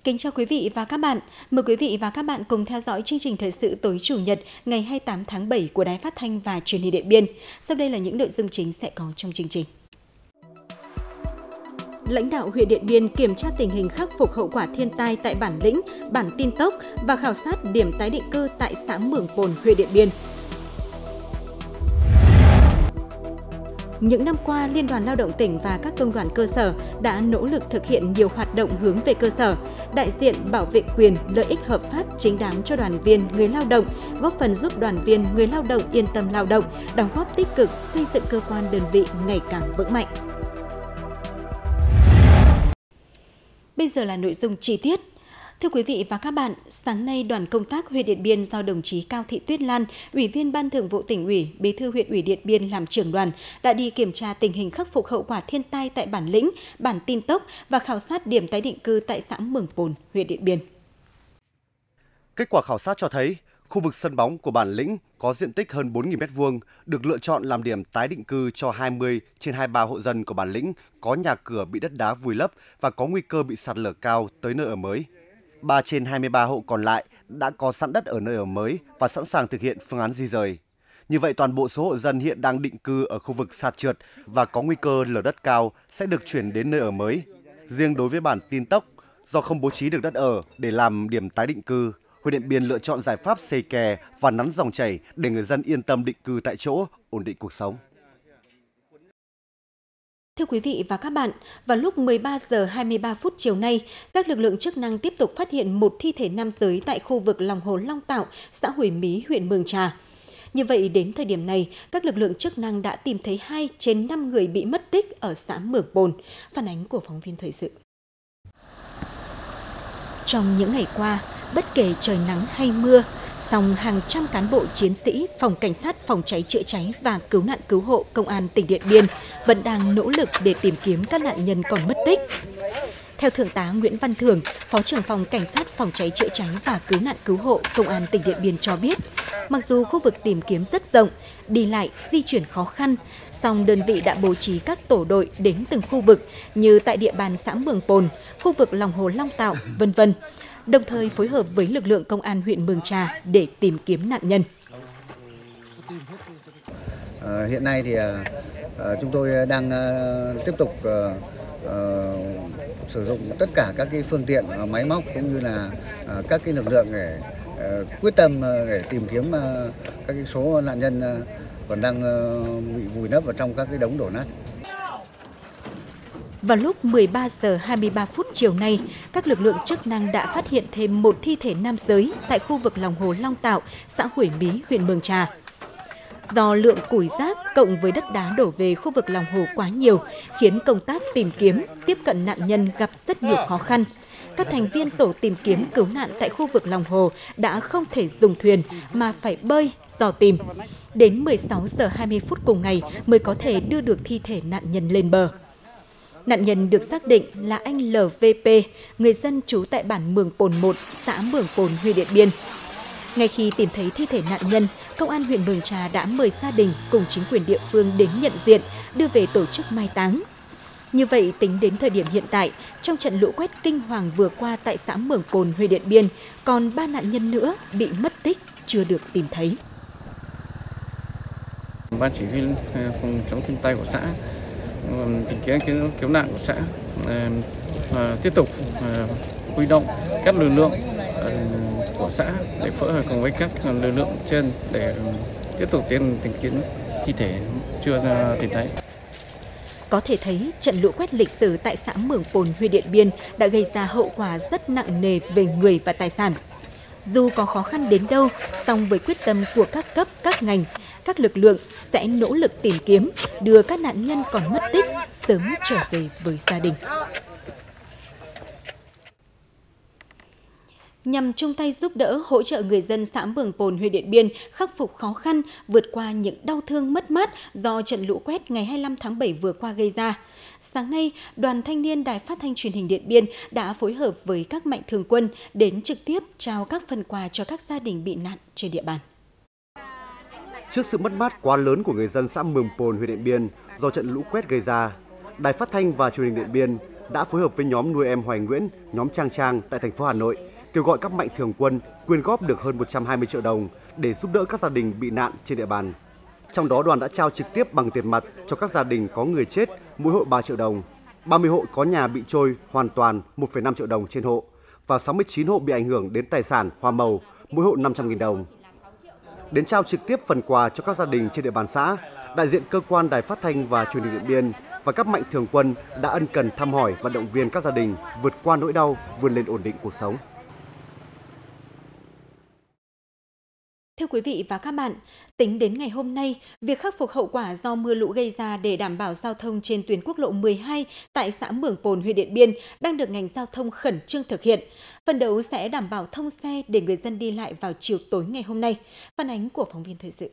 Kính chào quý vị và các bạn. Mời quý vị và các bạn cùng theo dõi chương trình thời sự tối Chủ nhật ngày 28 tháng 7 của Đài Phát thanh và Truyền hình Điện Biên. Sau đây là những nội dung chính sẽ có trong chương trình. Lãnh đạo huyện Điện Biên kiểm tra tình hình khắc phục hậu quả thiên tai tại bản Lĩnh, bản Tin Tốc và khảo sát điểm tái định cư tại xã Mường Pồn, huyện Điện Biên. Những năm qua, Liên đoàn Lao động tỉnh và các công đoàn cơ sở đã nỗ lực thực hiện nhiều hoạt động hướng về cơ sở, đại diện bảo vệ quyền, lợi ích hợp pháp chính đáng cho đoàn viên, người lao động, góp phần giúp đoàn viên, người lao động yên tâm lao động, đóng góp tích cực xây dựng cơ quan đơn vị ngày càng vững mạnh. Bây giờ là nội dung chi tiết. Thưa quý vị và các bạn, sáng nay đoàn công tác huyện Điện Biên do đồng chí Cao Thị Tuyết Lan, Ủy viên Ban Thường vụ Tỉnh ủy, Bí thư huyện ủy Điện Biên làm trưởng đoàn đã đi kiểm tra tình hình khắc phục hậu quả thiên tai tại bản Lĩnh, bản Tin Tốc và khảo sát điểm tái định cư tại xã Mường Pồn, huyện Điện Biên. Kết quả khảo sát cho thấy, khu vực sân bóng của bản Lĩnh có diện tích hơn 4.000 m2 được lựa chọn làm điểm tái định cư cho 20 trên 23 hộ dân của bản Lĩnh có nhà cửa bị đất đá vùi lấp và có nguy cơ bị sạt lở cao tới nơi ở mới. 3 trên 23 hộ còn lại đã có sẵn đất ở nơi ở mới và sẵn sàng thực hiện phương án di rời. Như vậy, toàn bộ số hộ dân hiện đang định cư ở khu vực sạt trượt và có nguy cơ lở đất cao sẽ được chuyển đến nơi ở mới. Riêng đối với bản Tin Tốc, do không bố trí được đất ở để làm điểm tái định cư, huyện Điện Biên lựa chọn giải pháp xây kè và nắn dòng chảy để người dân yên tâm định cư tại chỗ, ổn định cuộc sống. Thưa quý vị và các bạn, vào lúc 13 giờ 23 phút chiều nay, các lực lượng chức năng tiếp tục phát hiện một thi thể nam giới tại khu vực lòng hồ Long Tạo, xã Huồi Mí, huyện Mường Trà. Như vậy, đến thời điểm này, các lực lượng chức năng đã tìm thấy 2 trên 5 người bị mất tích ở xã Mường Pồn. Phản ánh của phóng viên thời sự. Trong những ngày qua, bất kể trời nắng hay mưa, song hàng trăm cán bộ chiến sĩ Phòng Cảnh sát Phòng cháy chữa cháy và Cứu nạn cứu hộ Công an tỉnh Điện Biên vẫn đang nỗ lực để tìm kiếm các nạn nhân còn mất tích. Theo Thượng tá Nguyễn Văn Thường, Phó trưởng Phòng Cảnh sát Phòng cháy chữa cháy và Cứu nạn cứu hộ Công an tỉnh Điện Biên cho biết, mặc dù khu vực tìm kiếm rất rộng, đi lại, di chuyển khó khăn, song đơn vị đã bố trí các tổ đội đến từng khu vực như tại địa bàn xã Mường Pồn, khu vực lòng hồ Long Tạo, v.v. đồng thời phối hợp với lực lượng công an huyện Mường Trà để tìm kiếm nạn nhân. Hiện nay thì chúng tôi đang tiếp tục sử dụng tất cả các cái phương tiện máy móc cũng như là các cái lực lượng để quyết tâm để tìm kiếm các cái số nạn nhân còn đang bị vùi lấp vào trong các cái đống đổ nát. Vào lúc 13 giờ 23 phút chiều nay, các lực lượng chức năng đã phát hiện thêm một thi thể nam giới tại khu vực lòng hồ Long Tạo, xã Huồi Mí, huyện Mường Trà. Do lượng củi rác cộng với đất đá đổ về khu vực lòng hồ quá nhiều, khiến công tác tìm kiếm, tiếp cận nạn nhân gặp rất nhiều khó khăn. Các thành viên tổ tìm kiếm cứu nạn tại khu vực lòng hồ đã không thể dùng thuyền mà phải bơi, dò tìm. Đến 16 giờ 20 phút cùng ngày mới có thể đưa được thi thể nạn nhân lên bờ. Nạn nhân được xác định là anh LVP, người dân trú tại bản Mường Pồn 1, xã Mường Pồn, huyện Điện Biên. Ngay khi tìm thấy thi thể nạn nhân, Công an huyện Mường Trà đã mời gia đình cùng chính quyền địa phương đến nhận diện, đưa về tổ chức mai táng. Như vậy, tính đến thời điểm hiện tại, trong trận lũ quét kinh hoàng vừa qua tại xã Mường Pồn, huyện Điện Biên, còn 3 nạn nhân nữa bị mất tích, chưa được tìm thấy. Ban chỉ huy phòng chống thiên tai của xã, tìm kiếm cứu nạn của xã tiếp tục huy động các lực lượng của xã để phối hợp cùng với các lực lượng trên để tiếp tục tìm kiếm thi thể chưa tìm thấy. Có thể thấy, trận lũ quét lịch sử tại xã Mường Pồn, huyện Điện Biên đã gây ra hậu quả rất nặng nề về người và tài sản. Dù có khó khăn đến đâu, song với quyết tâm của các cấp, các ngành, các lực lượng sẽ nỗ lực tìm kiếm, đưa các nạn nhân còn mất tích sớm trở về với gia đình. Nhằm chung tay giúp đỡ, hỗ trợ người dân xã Mường Pồn, huyện Điện Biên khắc phục khó khăn, vượt qua những đau thương mất mát do trận lũ quét ngày 25 tháng 7 vừa qua gây ra. Sáng nay, Đoàn Thanh niên Đài Phát thanh Truyền hình Điện Biên đã phối hợp với các mạnh thường quân đến trực tiếp trao các phần quà cho các gia đình bị nạn trên địa bàn. Trước sự mất mát quá lớn của người dân xã Mường Pồn, huyện Điện Biên do trận lũ quét gây ra, Đài Phát thanh và Truyền hình Điện Biên đã phối hợp với nhóm nuôi em Hoài Nguyễn, nhóm Trang Trang tại thành phố Hà Nội kêu gọi các mạnh thường quân quyên góp được hơn 120 triệu đồng để giúp đỡ các gia đình bị nạn trên địa bàn. Trong đó đoàn đã trao trực tiếp bằng tiền mặt cho các gia đình có người chết mỗi hộ 3 triệu đồng, 30 hộ có nhà bị trôi hoàn toàn 1,5 triệu đồng trên hộ và 69 hộ bị ảnh hưởng đến tài sản hoa màu mỗi hộ 500.000 đồng. Đến trao trực tiếp phần quà cho các gia đình trên địa bàn xã, đại diện cơ quan Đài Phát thanh và Truyền hình Điện Biên và các mạnh thường quân đã ân cần thăm hỏi và động viên các gia đình vượt qua nỗi đau, vươn lên ổn định cuộc sống. Thưa quý vị và các bạn, tính đến ngày hôm nay, việc khắc phục hậu quả do mưa lũ gây ra để đảm bảo giao thông trên tuyến quốc lộ 12 tại xã Mường Pồn, huyện Điện Biên đang được ngành giao thông khẩn trương thực hiện. Phấn đấu sẽ đảm bảo thông xe để người dân đi lại vào chiều tối ngày hôm nay. Phản ánh của phóng viên thời sự.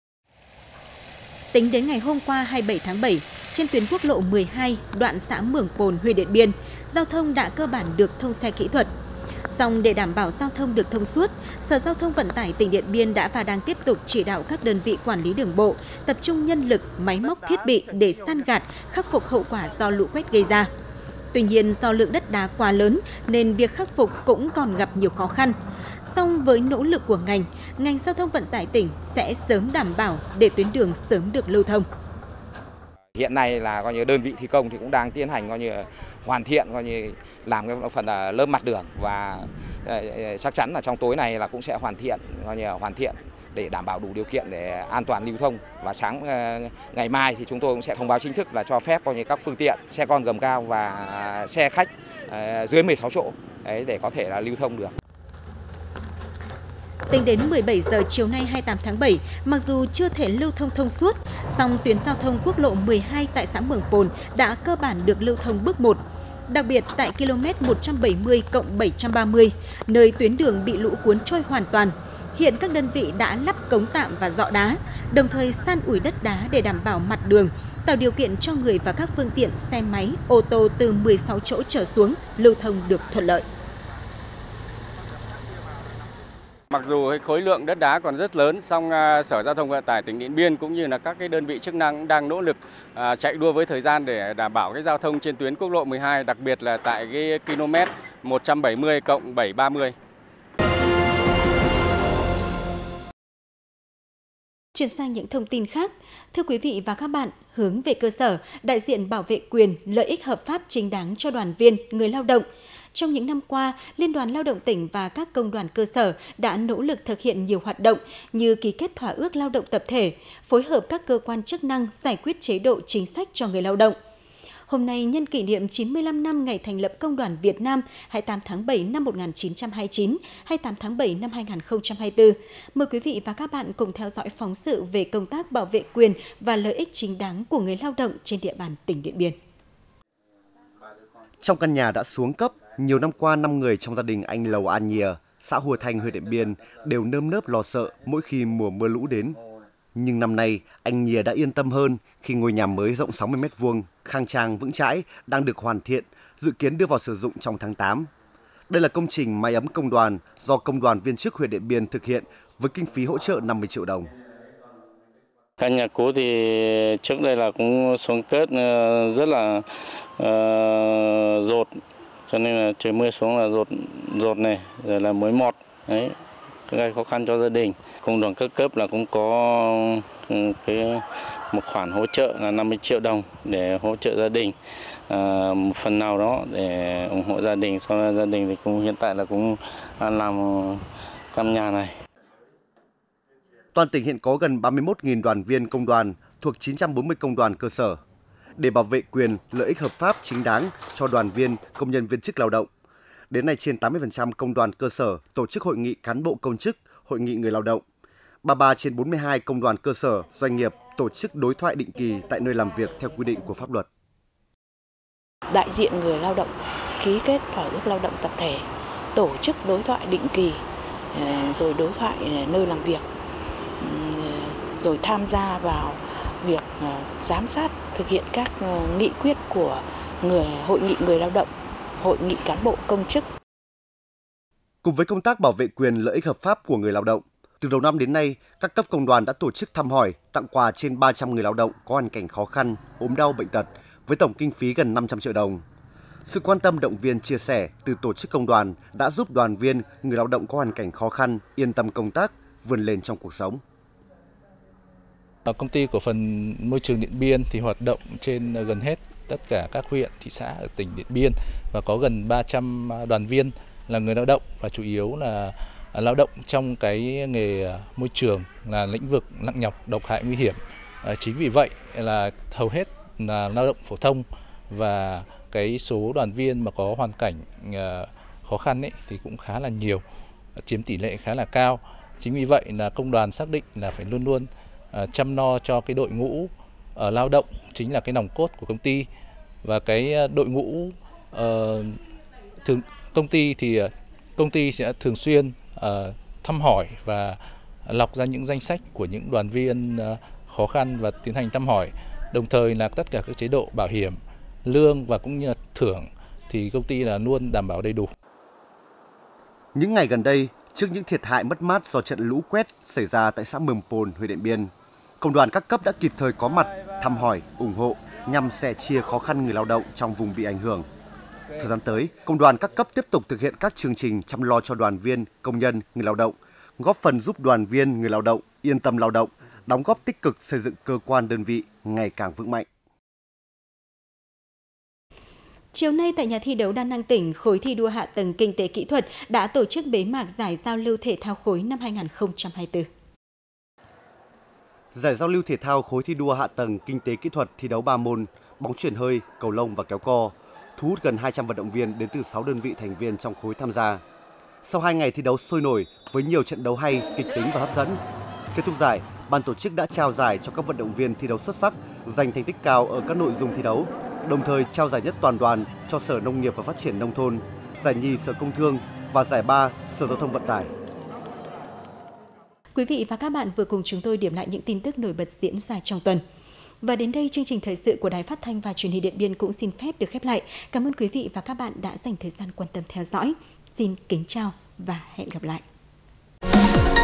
Tính đến ngày hôm qua 27 tháng 7, trên tuyến quốc lộ 12, đoạn xã Mường Pồn, huyện Điện Biên, giao thông đã cơ bản được thông xe kỹ thuật. Song để đảm bảo giao thông được thông suốt, Sở Giao thông Vận tải tỉnh Điện Biên đã và đang tiếp tục chỉ đạo các đơn vị quản lý đường bộ tập trung nhân lực, máy móc thiết bị để san gạt, khắc phục hậu quả do lũ quét gây ra. Tuy nhiên, do lượng đất đá quá lớn nên việc khắc phục cũng còn gặp nhiều khó khăn. Song với nỗ lực của ngành giao thông vận tải tỉnh sẽ sớm đảm bảo để tuyến đường sớm được lưu thông. Hiện nay là coi như đơn vị thi công thì cũng đang tiến hành coi như hoàn thiện, coi như làm cái phần là lớp mặt đường và chắc chắn là trong tối này là cũng sẽ hoàn thiện để đảm bảo đủ điều kiện để an toàn lưu thông. Và sáng ngày mai thì chúng tôi cũng sẽ thông báo chính thức là cho phép coi như các phương tiện xe con gầm cao và xe khách dưới 16 chỗ để có thể là lưu thông được. Tính đến 17 giờ chiều nay 28 tháng 7, mặc dù chưa thể lưu thông thông suốt, song tuyến giao thông quốc lộ 12 tại xã Mường Pồn đã cơ bản được lưu thông bước 1. Đặc biệt tại km 170+730, nơi tuyến đường bị lũ cuốn trôi hoàn toàn, hiện các đơn vị đã lắp cống tạm và dọ đá, đồng thời san ủi đất đá để đảm bảo mặt đường, tạo điều kiện cho người và các phương tiện xe máy, ô tô từ 16 chỗ trở xuống lưu thông được thuận lợi. Mặc dù khối lượng đất đá còn rất lớn, song Sở Giao thông Vận tải tỉnh Điện Biên cũng như là các cái đơn vị chức năng đang nỗ lực chạy đua với thời gian để đảm bảo cái giao thông trên tuyến quốc lộ 12, đặc biệt là tại cái km 170+730. Chuyển sang những thông tin khác, thưa quý vị và các bạn, hướng về cơ sở, đại diện bảo vệ quyền, lợi ích hợp pháp chính đáng cho đoàn viên, người lao động. Trong những năm qua, Liên đoàn Lao động tỉnh và các công đoàn cơ sở đã nỗ lực thực hiện nhiều hoạt động như ký kết thỏa ước lao động tập thể, phối hợp các cơ quan chức năng giải quyết chế độ chính sách cho người lao động. Hôm nay, nhân kỷ niệm 95 năm ngày thành lập Công đoàn Việt Nam 28 tháng 7 năm 1929, 28 tháng 7 năm 2024. Mời quý vị và các bạn cùng theo dõi phóng sự về công tác bảo vệ quyền và lợi ích chính đáng của người lao động trên địa bàn tỉnh Điện Biên. Trong căn nhà đã xuống cấp, nhiều năm qua 5 người trong gia đình anh Lầu An Nhìa, xã Hùa Thanh, huyện Điện Biên đều nơm nớp lo sợ mỗi khi mùa mưa lũ đến. Nhưng năm nay, anh Nhìa đã yên tâm hơn khi ngôi nhà mới rộng 60 m2, khang trang vững chãi đang được hoàn thiện, dự kiến đưa vào sử dụng trong tháng 8. Đây là công trình mái ấm công đoàn do Công đoàn viên chức huyện Điện Biên thực hiện với kinh phí hỗ trợ 50 triệu đồng. Căn nhà cũ thì trước đây là cũng xuống cấp rất là dột, cho nên là trời mưa xuống là dột này, rồi là mới mọt, đấy, gây khó khăn cho gia đình. Công đoàn các cấp là cũng có một khoản hỗ trợ là 50 triệu đồng để hỗ trợ gia đình, một phần nào đó để ủng hộ gia đình. Sau đó gia đình thì cũng hiện tại là cũng làm căn nhà này. Toàn tỉnh hiện có gần 31.000 đoàn viên công đoàn thuộc 940 công đoàn cơ sở. Để bảo vệ quyền, lợi ích hợp pháp chính đáng cho đoàn viên, công nhân viên chức lao động. Đến nay trên 80% công đoàn cơ sở tổ chức hội nghị cán bộ công chức, hội nghị người lao động. 33 trên 42 công đoàn cơ sở, doanh nghiệp tổ chức đối thoại định kỳ tại nơi làm việc theo quy định của pháp luật. Đại diện người lao động ký kết thỏa ước lao động tập thể, tổ chức đối thoại định kỳ, rồi đối thoại nơi làm việc, rồi tham gia vào việc giám sát thực hiện các nghị quyết của hội nghị người lao động, hội nghị cán bộ công chức. Cùng với công tác bảo vệ quyền lợi ích hợp pháp của người lao động, từ đầu năm đến nay, các cấp công đoàn đã tổ chức thăm hỏi, tặng quà trên 300 người lao động có hoàn cảnh khó khăn, ốm đau bệnh tật với tổng kinh phí gần 500 triệu đồng. Sự quan tâm động viên chia sẻ từ tổ chức công đoàn đã giúp đoàn viên, người lao động có hoàn cảnh khó khăn yên tâm công tác, vươn lên trong cuộc sống. Công ty cổ phần môi trường Điện Biên thì hoạt động trên gần hết tất cả các huyện, thị xã ở tỉnh Điện Biên và có gần 300 đoàn viên là người lao động và chủ yếu là lao động trong cái nghề môi trường là lĩnh vực nặng nhọc, độc hại, nguy hiểm. Chính vì vậy là hầu hết là lao động phổ thông và cái số đoàn viên mà có hoàn cảnh khó khăn ấy thì cũng khá là nhiều, chiếm tỷ lệ khá là cao. Chính vì vậy là công đoàn xác định là phải luôn luôn chăm lo cho cái đội ngũ lao động chính là cái nòng cốt của công ty, và cái đội ngũ công ty sẽ thường xuyên thăm hỏi và lọc ra những danh sách của những đoàn viên khó khăn và tiến hành thăm hỏi. Đồng thời là tất cả các chế độ bảo hiểm, lương và cũng như là thưởng thì công ty là luôn đảm bảo đầy đủ. Những ngày gần đây, trước những thiệt hại mất mát do trận lũ quét xảy ra tại xã Mường Pồn, huyện Điện Biên, công đoàn các cấp đã kịp thời có mặt, thăm hỏi, ủng hộ nhằm sẻ chia khó khăn người lao động trong vùng bị ảnh hưởng. Thời gian tới, công đoàn các cấp tiếp tục thực hiện các chương trình chăm lo cho đoàn viên, công nhân, người lao động, góp phần giúp đoàn viên, người lao động yên tâm lao động, đóng góp tích cực xây dựng cơ quan đơn vị ngày càng vững mạnh. Chiều nay tại nhà thi đấu đa năng tỉnh, khối thi đua hạ tầng kinh tế kỹ thuật đã tổ chức bế mạc giải giao lưu thể thao khối năm 2024. Giải giao lưu thể thao khối thi đua hạ tầng kinh tế kỹ thuật thi đấu 3 môn: bóng chuyền hơi, cầu lông và kéo co, thu hút gần 200 vận động viên đến từ 6 đơn vị thành viên trong khối tham gia. Sau 2 ngày thi đấu sôi nổi với nhiều trận đấu hay, kịch tính và hấp dẫn, kết thúc giải, ban tổ chức đã trao giải cho các vận động viên thi đấu xuất sắc, giành thành tích cao ở các nội dung thi đấu, đồng thời trao giải nhất toàn đoàn cho Sở Nông nghiệp và Phát triển Nông thôn, giải nhì Sở Công Thương và giải ba Sở Giao thông Vận tải. Quý vị và các bạn vừa cùng chúng tôi điểm lại những tin tức nổi bật diễn ra trong tuần. Và đến đây, chương trình thời sự của Đài Phát thanh và Truyền hình Điện Biên cũng xin phép được khép lại. Cảm ơn quý vị và các bạn đã dành thời gian quan tâm theo dõi. Xin kính chào và hẹn gặp lại.